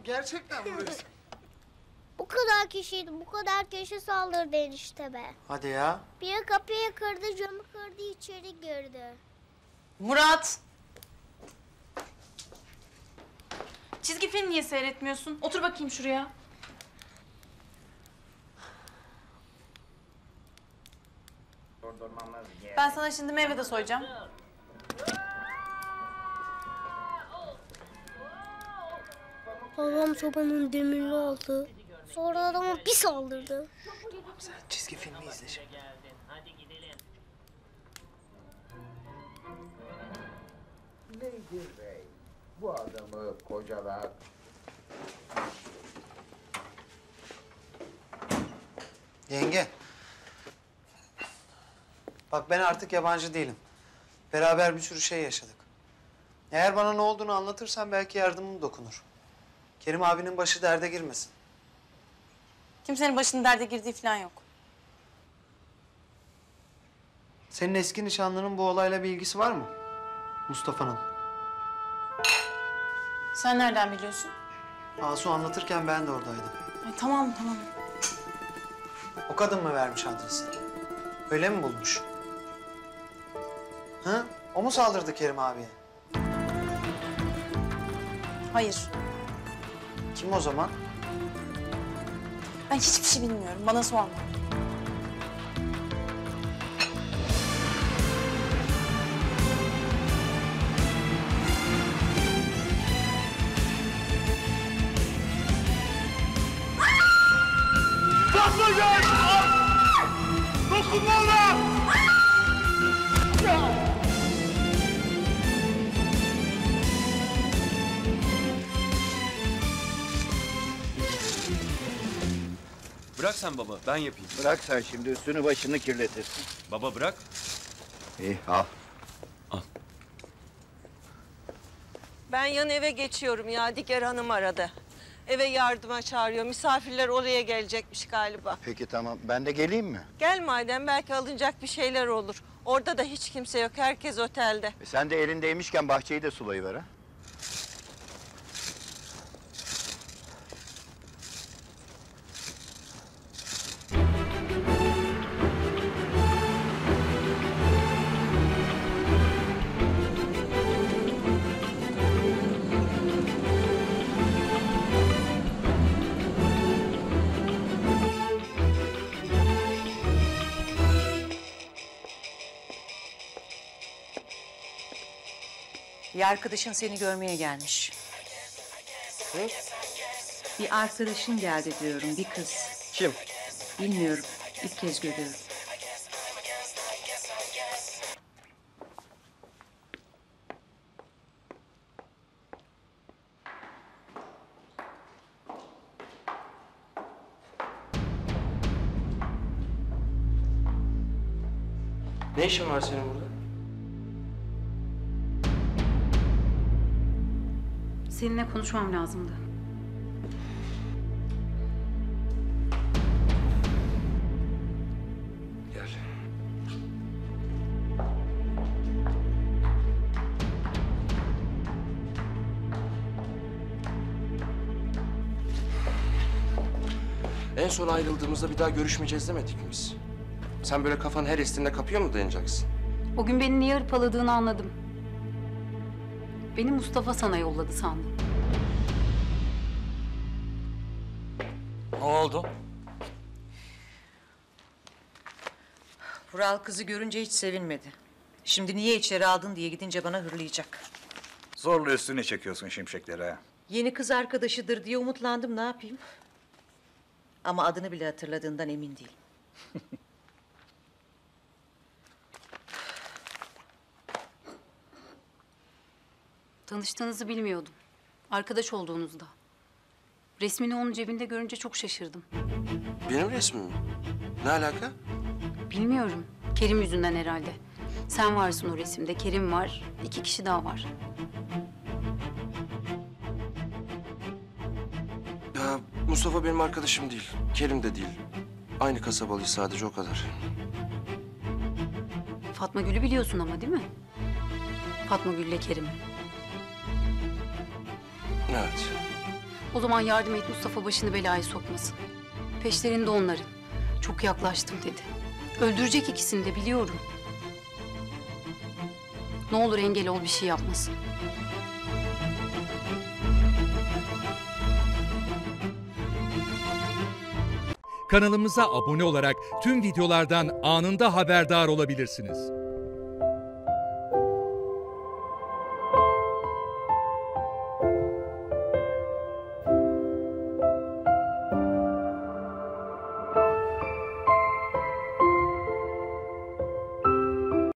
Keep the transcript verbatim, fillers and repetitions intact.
Gerçekten vuruyorsun. Bu kadar kişiydi, bu kadar kişi saldırdı enişteme. Hadi ya. Biri kapıyı kırdı, camı kırdı, içeri girdi. Murat! Çizgi film niye seyretmiyorsun? Otur bakayım şuraya. Ben sana şimdi meyve de soyacağım. Babam sobanın demirli oldu. Sonra adama bir saldırdı. Sen çizgi filmi izle şimdi. Beygir Bey, bu adamı kocalar. Yenge. Bak ben artık yabancı değilim. Beraber bir sürü şey yaşadık. Eğer bana ne olduğunu anlatırsan belki yardımım dokunur. Kerim abinin başı derde girmesin. Kimsenin başının derde girdiği falan yok. Senin eski nişanlının bu olayla bir ilgisi var mı? Mustafa'nın. Sen nereden biliyorsun? Asu anlatırken ben de oradaydım. Ay, tamam tamam. O kadın mı vermiş adresi? Öyle mi bulmuş? Hı? O mu saldırdı Kerim abiye? Hayır. Kim o zaman? Ben hiçbir şey bilmiyorum. Bana sorma. Dokunma gel! Dokunma ona! Bırak sen baba, ben yapayım. Bırak sen şimdi üstünü başını kirletirsin. Baba bırak. İyi al. Ben yan eve geçiyorum ya. Diger Hanım aradı. Eve yardıma çağırıyor. Misafirler oraya gelecekmiş galiba. Peki tamam, ben de geleyim mi? Gel madem, belki alınacak bir şeyler olur. Orada da hiç kimse yok. Herkes otelde. E sen de elindeymişken bahçeyi de sulayıver ha. Bir arkadaşın seni görmeye gelmiş. Hı? Bir arkadaşın geldi diyorum, bir kız. Kim? Bilmiyorum, ilk kez görüyorum. Ne işin var senin burada? Seninle konuşmam lazımdı. Gel. En son ayrıldığımızda bir daha görüşmeyeceğiz demedik mi biz? Sen böyle kafan her estiğinde kapıya mı dayanacaksın? O gün beni niye hırpaladığını anladım. Beni Mustafa sana yolladı sandım. Ne oldu? Vural kızı görünce hiç sevinmedi. Şimdi niye içeri aldın diye gidince bana hırlayacak. Zorla üstüne çekiyorsun şimşekleri ha. Yeni kız arkadaşıdır diye umutlandım, ne yapayım? Ama adını bile hatırladığından emin değilim. Tanıştığınızı bilmiyordum. Arkadaş olduğunuzda. Resmini onun cebinde görünce çok şaşırdım. Benim resmim mi? Ne alaka? Bilmiyorum. Kerim yüzünden herhalde. Sen varsın o resimde, Kerim var. İki kişi daha var. Ya Mustafa benim arkadaşım değil. Kerim de değil. Aynı kasabalıyız sadece, o kadar. Fatma Gül'ü biliyorsun ama değil mi? Fatma Gül'le Kerim. Evet. O zaman yardım et, Mustafa başını belaya sokmasın. Peşlerinde onların. Çok yaklaştım dedi. Öldürecek ikisini de biliyorum. Ne olur engel ol, bir şey yapmasın. Kanalımıza abone olarak tüm videolardan anında haberdar olabilirsiniz.